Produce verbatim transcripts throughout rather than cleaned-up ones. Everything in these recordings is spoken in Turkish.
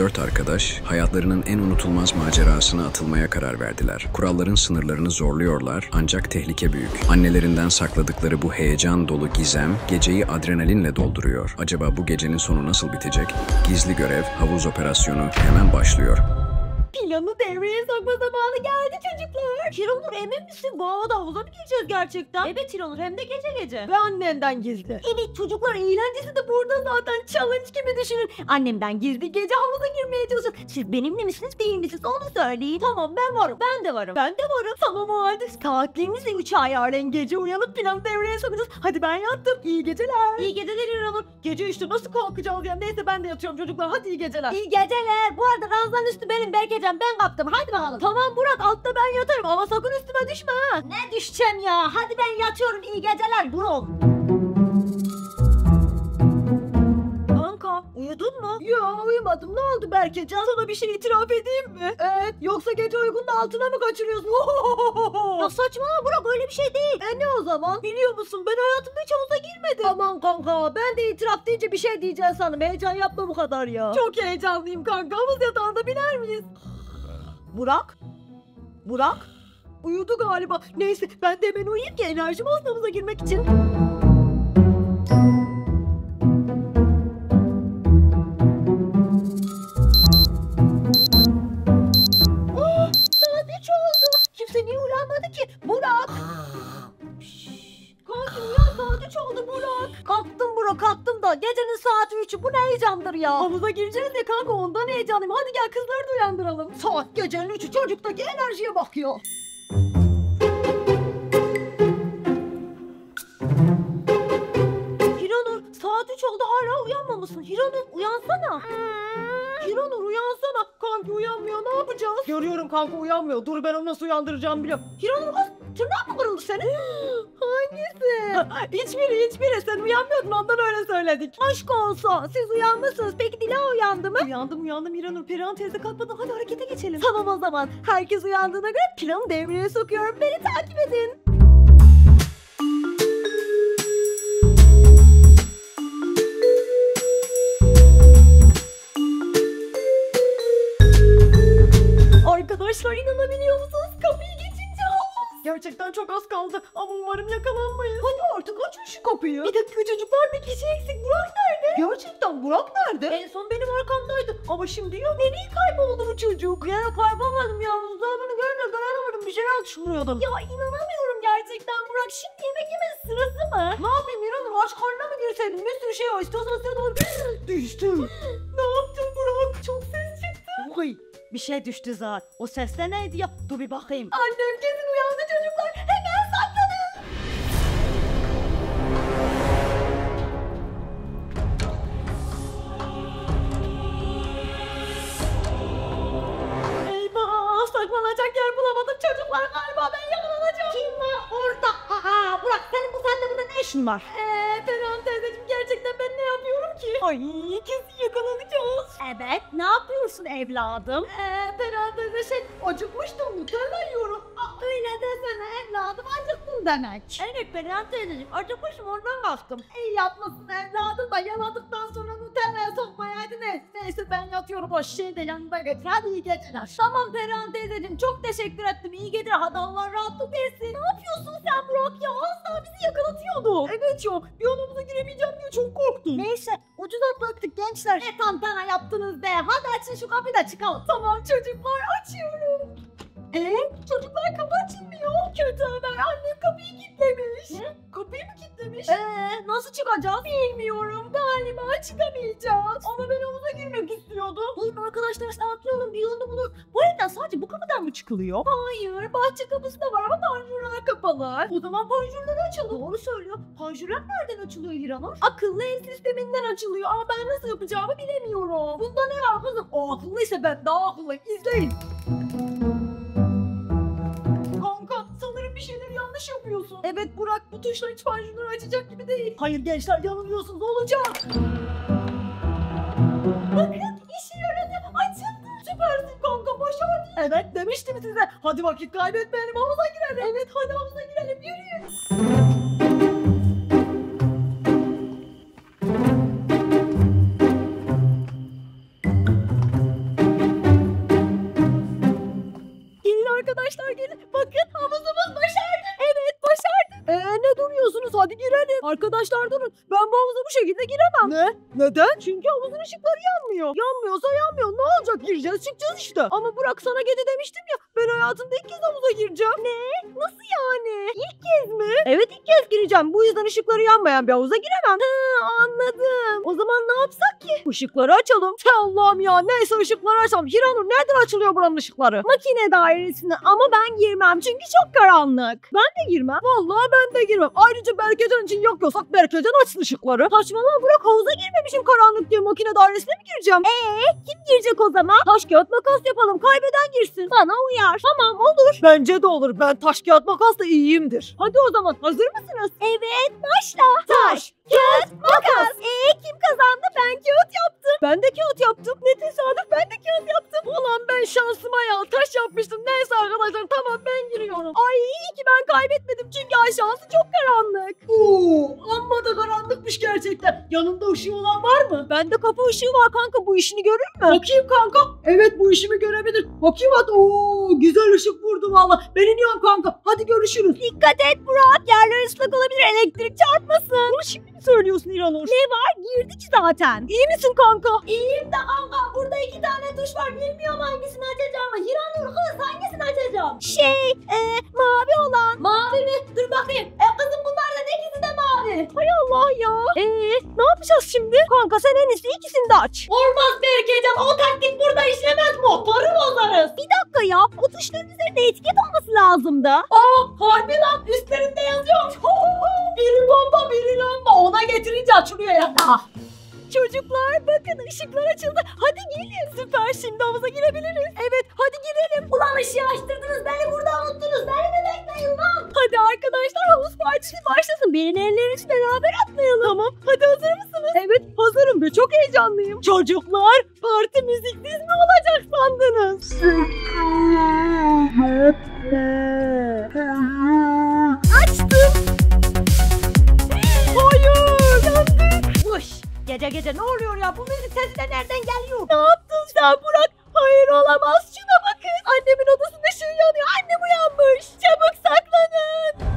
Dört arkadaş hayatlarının en unutulmaz macerasına atılmaya karar verdiler. Kuralların sınırlarını zorluyorlar ancak tehlike büyük. Annelerinden sakladıkları bu heyecan dolu gizem geceyi adrenalinle dolduruyor. Acaba bu gecenin sonu nasıl bitecek? Gizli görev, havuz operasyonu hemen başlıyor. Planı devreye sokma zamanı geldi çocuklar. Hiranur emin misin? Bu havada havuza mı gireceğiz gerçekten? Evet Hiranur, hem de gece gece. Ve annenden gizli. Evet çocuklar, eğlencesi de burada zaten, challenge gibi düşünün. Annemden gizli gece havuza girmeye çalışın. Siz benimle misiniz değil misiniz onu söyleyin. Tamam ben varım. Ben de varım. Ben de varım. Tamam o halde saatlerinizi üçe ayarlayın. Gece uyanıp planı devreye sokacağız. Hadi ben yattım. İyi geceler. İyi geceler Hiranur. Gece işte nasıl kalkacağız ya? Neyse ben de yatıyorum çocuklar. Hadi iyi geceler. İyi geceler. Bu arada ranzanın üstü benim Berkecan. Ben kaptım. Hadi bakalım. Tamam Burak, altta ben yatarım ama sakın üstüme düşme ha. Ne düşeceğim ya? Hadi ben yatıyorum. İyi geceler Burak. Kanka uyudun mu? Ya uyumadım. Ne oldu Berkecan? Sana bir şey itiraf edeyim mi? Evet. Yoksa gece uykunda altına mı kaçırıyorsun? Ya saçmalama Burak, öyle bir şey değil. E ne o zaman? Biliyor musun, ben hayatımda hiç havuza girmedim. Aman kanka, ben de itiraf deyince bir şey diyeceğim sanırım. Heyecan yapma bu kadar ya. Çok heyecanlıyım kanka. Havuz yatağında biner miyiz? Burak? Burak? Uyudu galiba. Neyse ben de hemen uyuyayım ki enerjim olsun havuza girmek için. Oh, saat üç oldu. Kimse niye uyanmadı ki? Burak! Kalkın ya, saat üç oldu Burak. Kalktım Burak, kalktım da gecenin saati üçü, bu ne heyecandır ya. Havuza gireceğiz ya kanka, ondan heyecanlıyım. Hadi gel kızları da uyandıralım. Saat gecenin üçü, çocuktaki enerjiye bakıyor. Hiranur saat üç oldu hala uyanmamışsın. Hiranur uyansana. Hiranur uyansana. Kanka uyanmıyor, ne yapacağız? Görüyorum kanka uyanmıyor. Dur ben onu nasıl uyandıracağım biliyorum. Hiranur kız, tırnağı mı kırıldı senin? Hangisi? Hiçbiri hiçbiri. Sen uyanmıyordun, ondan öyle söyledik. Aşk olsun. Siz uyanmışsınız. Peki Dila uyandı mı? Uyandım uyandım Hiranur. Perihan teyze kalkmadan hadi harekete geçelim. Tamam o zaman. Herkes uyandığına göre planı devreye sokuyorum. Beni takip edin. Arkadaşlar inanabiliyor musunuz? Kapıyı geçince havuz. Gerçekten çok az kaldı ama umarım yakalanmayız. Hadi artık açın şu kapıyı. Bir dakika çocuklar, bir kişi eksik. Burak nerede? Gerçekten Burak nerede? En son benim arkamdaydı ama şimdi yok. Nereye kayboldu bu çocuk? Ya kaybolmadım ya. Buzdolabını görünce dayanamadım. Bir şeyler düşünüyordum. Ya inanamıyorum gerçekten Burak. Şimdi yemek yemesi sırası mı? Ne yapayım İran'ım? Aç karnına mı girseydim? Bir sürü şey var. İstiyorsan size doğru düştüm. Ne yaptın Burak? Çok ses çıktı. Vay. Bir şey düştü zaten. O ses de neydi ya? Dur bir bakayım. Annem kesin uyandı çocuklar. Hemen saklanın. Eyvah, saklanacak yer bulamadım çocuklar. Galiba ben yakalanacağım. Kim var orada? Aha, Burak senin bu sende burada ne işin var? Eee Perihan teyzeciğim, gerçekten ben ne yapıyorum ki? Ay kesin yakalanacağız. Evet, ne yapıyorsun evladım? Eee Perihan teyze şey, acıkmıştım, Nutella yiyorum. Aa, öyle desene evladım, acıktın demek. Evet Perihan teyzeciğim, acıkmışım ondan kalktım. İyi yapmasın evladım da yaladıktan sonra Nutella'ya sokmayaydın. Neyse ben yatıyorum, o şeyi de yanında getir. Hadi iyi geceler. Tamam Perihan teyzeciğim, çok teşekkür ettim. İyi geceler. Hadi Allah rahatlık versin. Ne yapıyorsun sen Burak ya? Az daha bizi yakalatıyordu. Evet ya, bir an havuza giremeyeceğim diye çok korktum. Neyse ucuz atlattık gençler. Ne tantana yaptınız be. Hadi açın şu kapıyı da çıkalım. Tamam çocuklar, açıyorum. Eee çocuklar, kapı açılmıyor. Kötü haber, annem kapıyı kilitlemiş. Ne? Kapıyı mı kilitlemiş? Eee nasıl çıkacağız? Bilmiyorum, galiba çıkamayacağız. Ama ben havuza girmek istiyordum. Oğlum arkadaşlar saatliyorum, bir yolunu bulur. Bu evden sadece bu kapıdan mı çıkılıyor? Hayır, bahçe kapısı da var ama panjurlar kapalı. O zaman panjurları açalım. Doğru söylüyor. Panjurlar nereden açılıyor Hiranur? Akıllı ev sisteminden açılıyor ama ben nasıl yapacağımı bilemiyorum. Bunda ne var kızım? O akıllıysa ben daha akıllıyım. İzleyin. Sanırım bir şeyleri yanlış yapıyorsun. Evet Burak, bu tuşla hiç panjurları açacak gibi değil. Hayır gençler, yanılıyorsunuz, olacak. Bakın işe yaradı, açıldı. Süpersin kanka, başardın. Evet demiştim size. Hadi vakit kaybetmeyelim, havuza girelim. Evet hadi havuza girelim, yürüyün. arkadaşlar gelin. Bakın havuzumuz başardı. Evet başardık. Eee ne duruyorsunuz? Hadi girelim. Arkadaşlar durun. Ben bu havuza bu şekilde giremem. Ne? Neden? Çünkü havuzun ışıkları yanmıyor. Yanmıyorsa yanmıyor. Ne olacak? Gireceğiz çıkacağız işte. Ama Burak sana gece demiştim ya. Ben hayatımda ilk kez havuza gireceğim. Ne? Nasıl yani? İlk kez mi? Evet ilk kez gireceğim. Bu yüzden ışıkları yanmayan bir havuza giremem. Hı, anladım. O zaman ne yapsak ki? Işıkları açalım. Te Allah'ım ya. Neyse ışıkları açalım. Hiranur nereden açılıyor buranın ışıkları? Makine dairesine ama ben girmem. Çünkü çok karanlık. Ben de girmem. Vallahi ben de girmem. Ayrıca Berkecan için yakıyorsak Berkecan açsın ışıkları. Saçmalama Burak havuza girmemişim karanlık diye makine dairesine mi gireceğim? Eee kim girecek o zaman? Taş kağıt makas yapalım. Kaybeden girsin. Bana uyar. Tamam olur. Bence de olur. Ben taş kağıt makasla iyiyimdir. Hadi o zaman hazır mısınız? Evet başla. Taş kağıt makas. Eee kim kazandı? Ben kağıt yaptım. Ben de kağıt yaptım. Ne tesadüf ben de kağıt yaptım. Ulan ben şansıma ya taş yapmıştım. Neyse arkadaşlar tamam ben giriyorum. Ay iyi ki ben kaybetmedim çünkü aşağısı çok karanlık. Oo, amma da karanlıkmış gerçekten. Yanında ışığı olan var mı? Bende kapı ışığı var kanka bu işini görür mü? Bakayım kanka. Evet bu işimi görebilir. Bakayım hadi. Oo, güzel ışık vurdu valla. Ben iniyorum kanka. Hadi görüşürüz. Dikkat et Burak. Yerler ıslak olabilir. Elektrik çarpmasın. Bunu şimdi mi söylüyorsun İranur? Ne var? Girdik zaten. İyi misin kanka? İyiyim de kanka. Burada iki tane tuş var. Bilmiyorum hangisini açacağımı. İranur kız hangisini açacağım? Şey e, mavi olan. Mavi mi? Dur bakayım. E kızım bunlar da ikisi de mavi. Hay Allah ya. Eee ne yapacağız şimdi? Kanka sen en iyisi ikisini de aç. Olmaz Berkecan. O taktik burada işlemez. Motoru bozarız. Bir dakika ya. O tuşların üzerinde etiket olması lazımdı. Aa harbi lan. Üstlerinde yazıyor. Biri bomba biri lamba. Ona getirince açılıyor ya. Çocuklar bakın ışıklar açıldı. Hadi gelin. Süper şimdi havuza girebiliriz. Evet hadi girelim. Ulan ışığı açtırdınız. Beni burada unuttunuz. Beni de bekleyin lan. Hadi arkadaşlar havuz partisi başlasın. Benim ellerinizi beraber atlayalım. Tamam. Hadi hazır mısınız? Evet hazırım ve çok heyecanlıyım. Çocuklar parti müziksiz mi olacak sandınız? Açtım. Hayır yandık. Uş. Gece gece ne oluyor ya? Bu müzik sesi de nereden geliyor? Ne yaptın sen Burak? Hayır olamaz. Şuna bakın. Annemin odasında ışığı yanıyor. Annem uyanmış. Çabuk saklanın.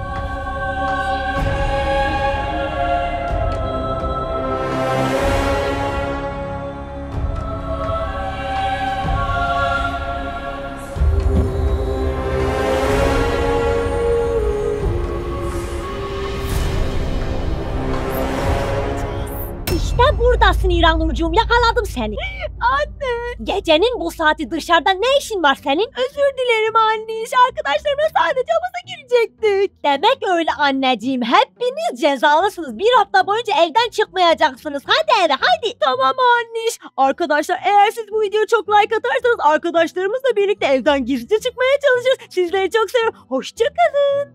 İşte buradasın İranurcuğum. Yakaladım seni. Anne. Gecenin bu saati dışarıda ne işin var senin? Özür dilerim anne. Arkadaşlarımla sadece havuza girecektik. Demek öyle anneciğim. Hepiniz cezalısınız. Bir hafta boyunca evden çıkmayacaksınız. Hadi eve hadi. Tamam anne. Arkadaşlar eğer siz bu videoya çok like atarsanız arkadaşlarımızla birlikte evden gizlice çıkmaya çalışırız. Sizleri çok seviyorum. Hoşçakalın.